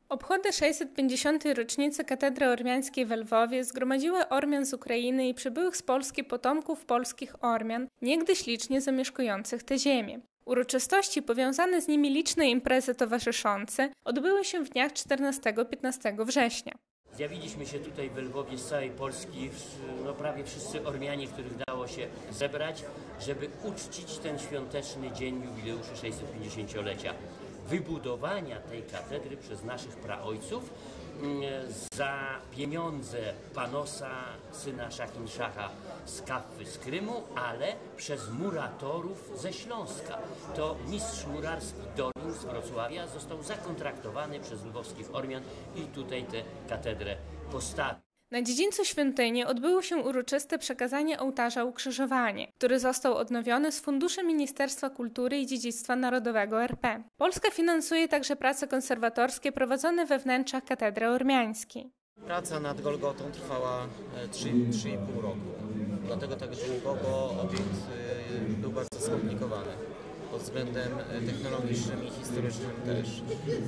Obchody 650. rocznicy katedry ormiańskiej w Lwowie zgromadziły Ormian z Ukrainy i przybyłych z Polski potomków polskich Ormian, niegdyś licznie zamieszkujących tę ziemię. Uroczystości powiązane z nimi liczne imprezy towarzyszące odbyły się w dniach 14-15 września. Zjawiliśmy się tutaj w Lwowie z całej Polski, prawie wszyscy Ormianie, których dało się zebrać, żeby uczcić ten świąteczny dzień jubileuszu 650-lecia wybudowania tej katedry przez naszych praojców za pieniądze Panosa, syna Szachinszacha z Kaffy z Krymu, ale przez muratorów ze Śląska. To mistrz murarski Dolin z Wrocławia został zakontraktowany przez lwowskich Ormian i tutaj tę katedrę postawił. Na dziedzińcu świątyni odbyło się uroczyste przekazanie ołtarza Ukrzyżowanie, który został odnowiony z funduszy Ministerstwa Kultury i Dziedzictwa Narodowego RP. Polska finansuje także prace konserwatorskie prowadzone we wnętrzach katedry ormiańskiej. Praca nad Golgotą trwała 3,5 roku, dlatego tak długo, bo obiekt był bardzo skomplikowany pod względem technologicznym i historycznym też.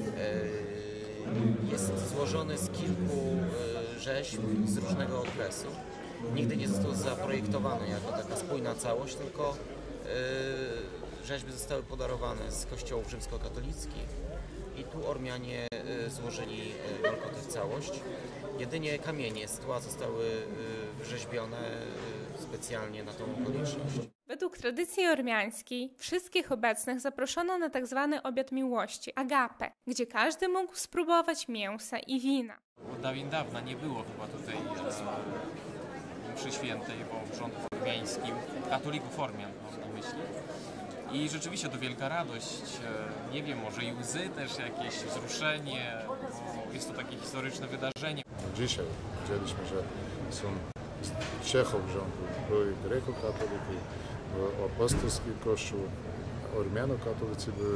Jest złożony z kilku rzeźb z różnego okresu. Nigdy nie został zaprojektowany jako taka spójna całość, tylko rzeźby zostały podarowane z kościołów rzymskokatolickich i tu Ormianie złożyli Golgotę w całość. Jedynie kamienie z tła zostały wrzeźbione specjalnie na tą okoliczność. Według tradycji ormiańskiej wszystkich obecnych zaproszono na tzw. obiad miłości, agape, gdzie każdy mógł spróbować mięsa i wina. Od dawien dawna nie było chyba tutaj mszy świętej po porządku ormiańskim, katolików Ormian mam na myśli. I rzeczywiście to wielka radość, nie wiem, może i łzy też jakieś, wzruszenie, bo jest to takie historyczne wydarzenie. Dzisiaj widzieliśmy, że są Czechów rządu, były grekokatoliki, był apostolski kościół, Ormiano-katolicy były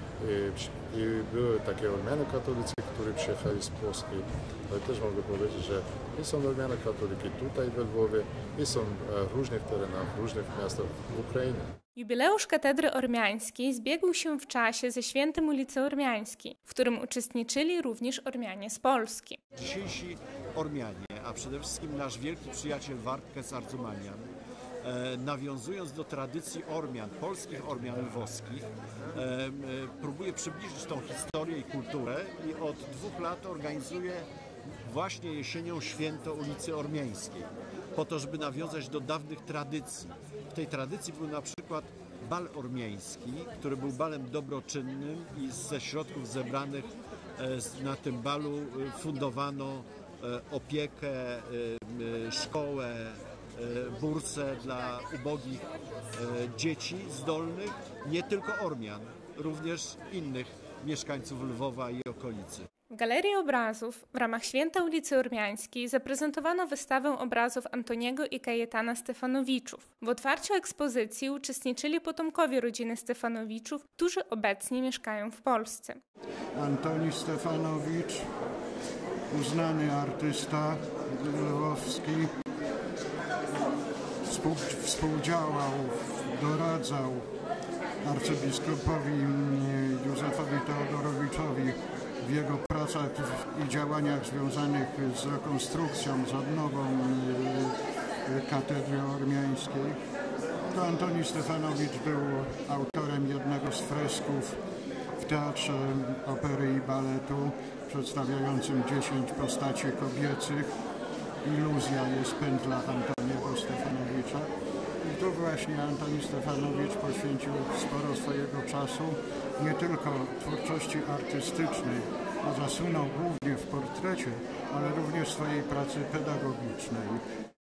i były takie Ormiano-katolicy, którzy przyjechali z Polski. Ale też mogę powiedzieć, że i są Ormiano-katoliki tutaj w Lwowie i są w różnych terenach, w różnych miastach w Ukrainie. Jubileusz katedry ormiańskiej zbiegł się w czasie ze świętem ulicy Ormiańskiej, w którym uczestniczyli również Ormianie z Polski. Dzisiejsi Ormianie, a przede wszystkim nasz wielki przyjaciel Wartkes Ardzumanian, nawiązując do tradycji Ormian, polskich Ormian lwowskich, próbuje przybliżyć tą historię i kulturę i od 2 lat organizuje właśnie jesienią święto ulicy Ormiańskiej, po to, żeby nawiązać do dawnych tradycji. W tej tradycji był na przykład bal ormiański, który był balem dobroczynnym i ze środków zebranych na tym balu fundowano opiekę, szkołę, bursę dla ubogich dzieci zdolnych, nie tylko Ormian, również innych mieszkańców Lwowa i okolicy. W Galerii Obrazów w ramach Święta ulicy Ormiańskiej zaprezentowano wystawę obrazów Antoniego i Kajetana Stefanowiczów. W otwarciu ekspozycji uczestniczyli potomkowie rodziny Stefanowiczów, którzy obecnie mieszkają w Polsce. Antoni Stefanowicz, uznany artysta lwowski, współdziałał, doradzał arcybiskupowi Józefowi Teodorowiczowi w jego pracach i działaniach związanych z rekonstrukcją, z odnową katedry ormiańskiej. To Antoni Stefanowicz był autorem jednego z fresków w Teatrze Opery i Baletu przedstawiającym 10 postaci kobiecych. Iluzja jest pętla Antoniego Stefanowicza. I tu właśnie Antoni Stefanowicz poświęcił sporo swojego czasu nie tylko twórczości artystycznej, a zasłynął głównie w portrecie, ale również swojej pracy pedagogicznej.